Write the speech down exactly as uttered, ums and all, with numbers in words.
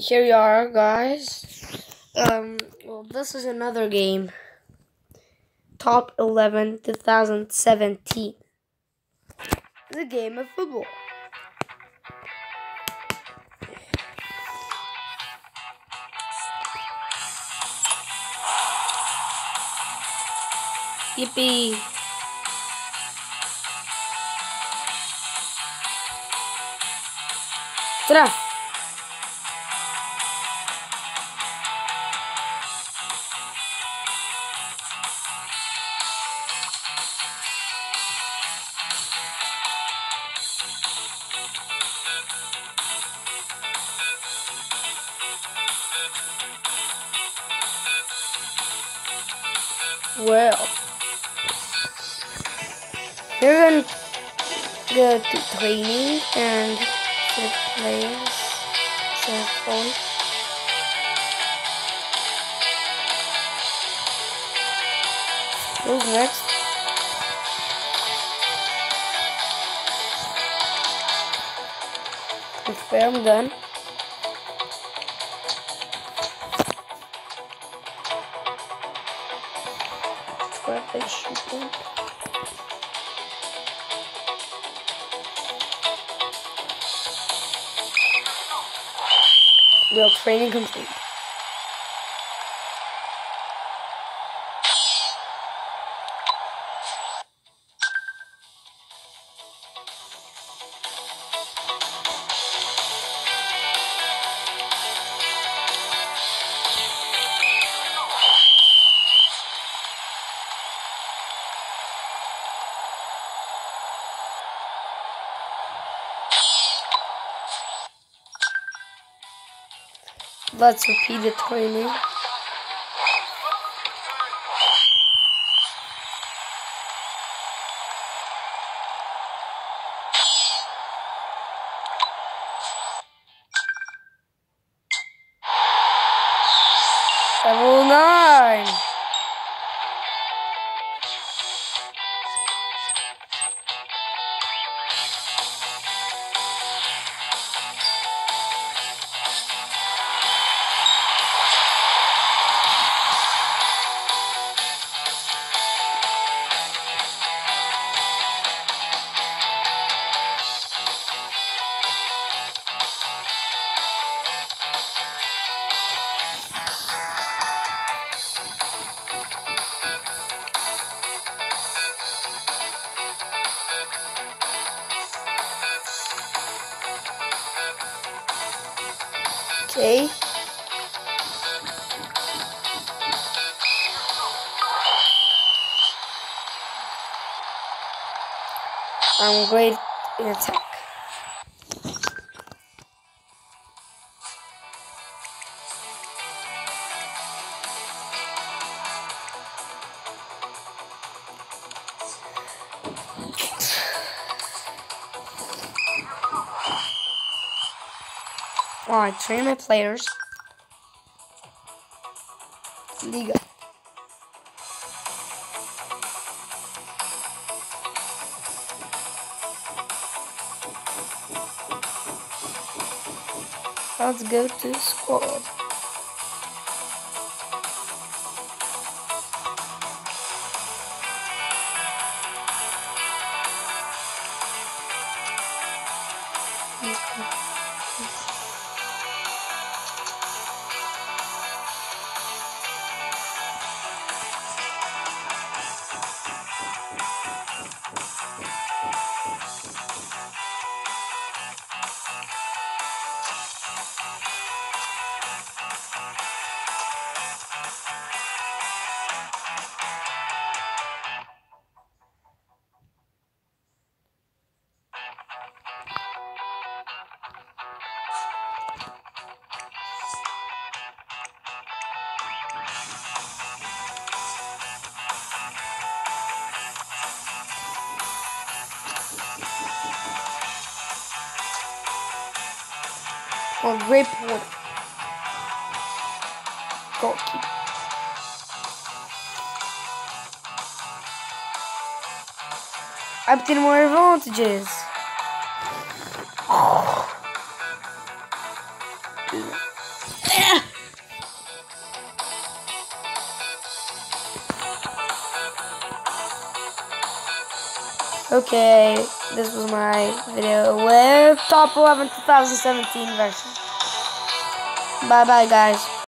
here we are, guys. Um, well, this is another game. Top eleven twenty seventeen. The game of football. Yippee! Ta-da! Well, we're gonna go to training and set players, set phone. Who's next? Confirm done. Where they shooting? Well, training complete. Let's repeat the training. Level nine. Okay. I'm great in attack. Alright, train my players. Liga. Let's go to squad. Or report. Goalkeeper. I'm getting more advantages. Okay, this was my video with Top eleven twenty seventeen version. Bye bye, guys.